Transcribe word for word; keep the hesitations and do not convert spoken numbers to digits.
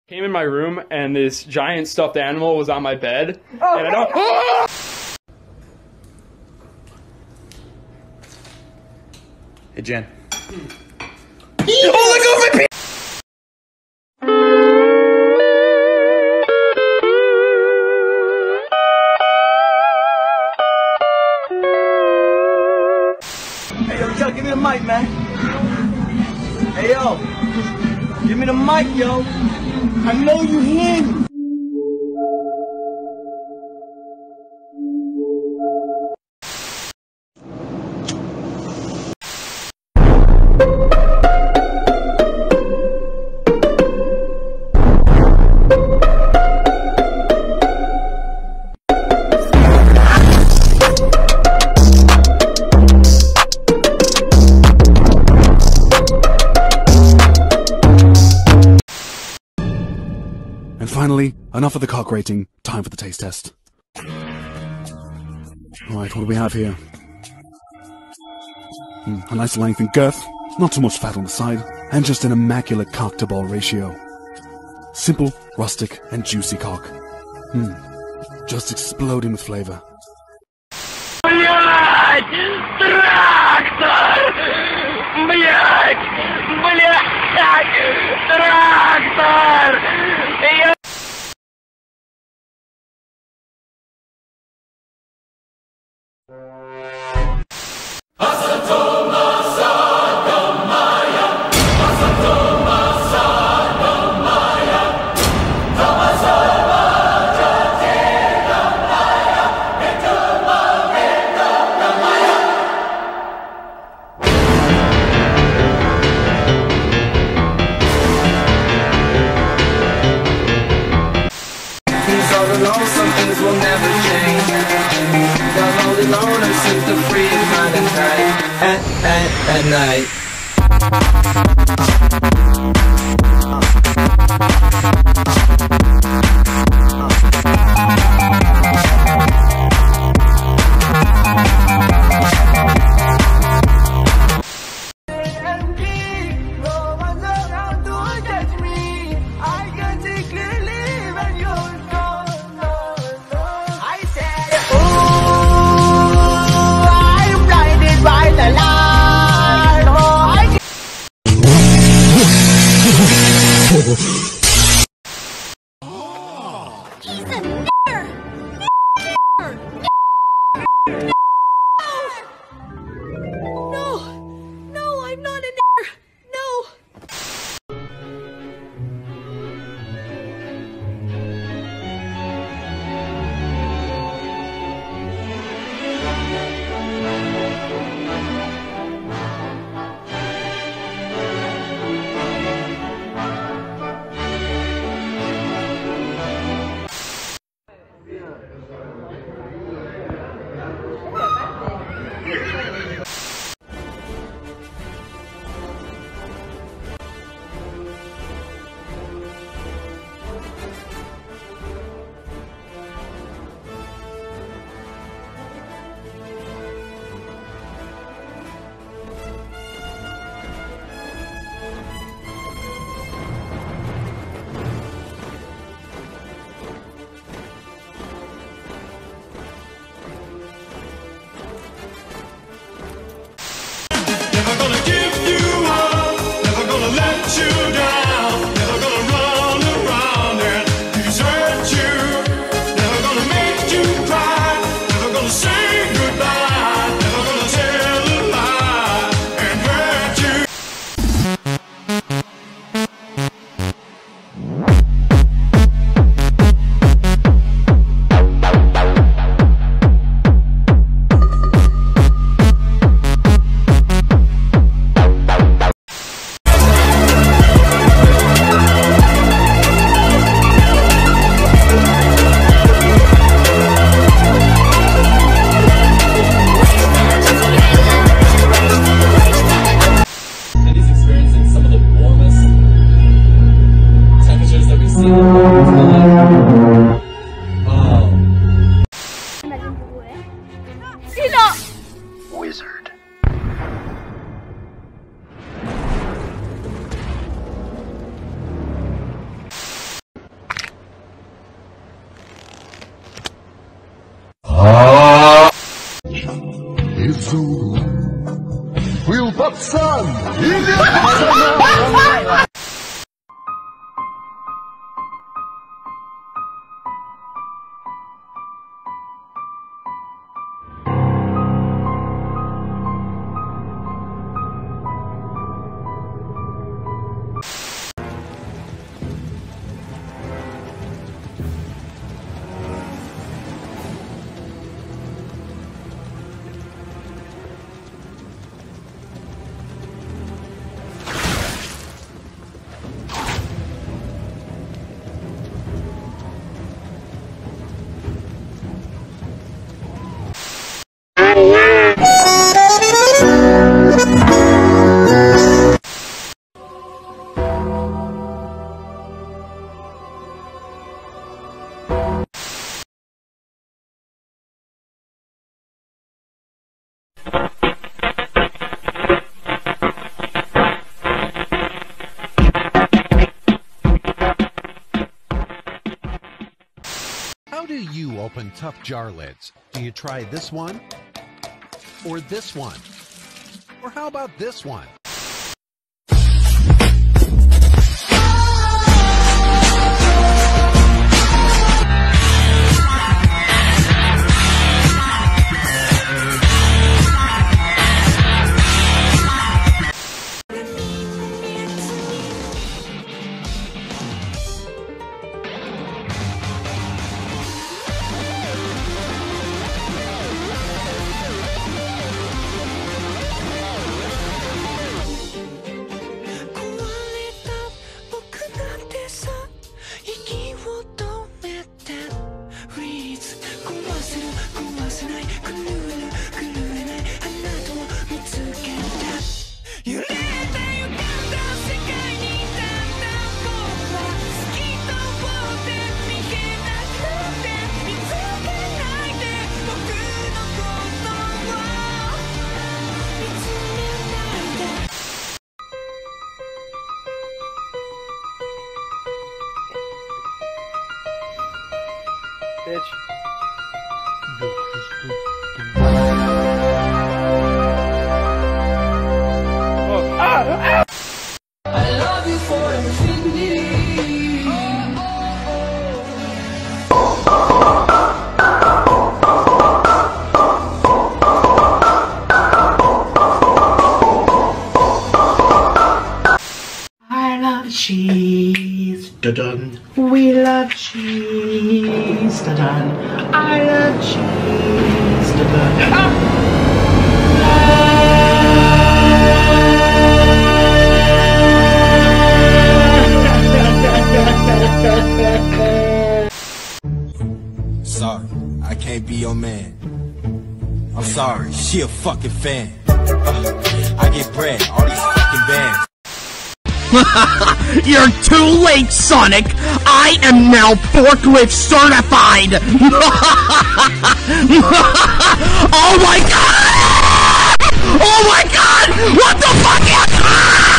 Came in my room and this giant stuffed animal was on my bed, oh. and I don't. Ah! Hey Jen. Oh, let go of my pee! Hey yo, yo, give me the mic, man. Hey yo, give me the mic, yo. I know you hear me. And finally, enough of the cock rating, time for the taste test. Alright, what do we have here? Hmm, a nice length and girth, not too much fat on the side, and just an immaculate cock to ball ratio. Simple, rustic, and juicy cock. Hmm, just exploding with flavour. Блять! Трактор! Блять! Блять! Трактор! Я... Some things will never change. Got lonely loner, seems to free his mind at night. At, at, at night. He's a nigger! No! No, I'm not a nigger! No! Wizard. Zulu. Will Batsan! Batsan! How do you open tough jar lids? Do you try this one? Or this one? Or how about this one? Bitch. Oh. Ah, ah. I love you for infinity. I love cheese, dun-dun. We love cheese, dun-dun. I love cheese, dun-dun. Ah! Sorry, I can't be your man. I'm sorry, she a fucking fan. Uh, I get bread, all these fucking bands. You're too late, Sonic! I am now forklift certified! Oh my god! Oh my god! What the fuck is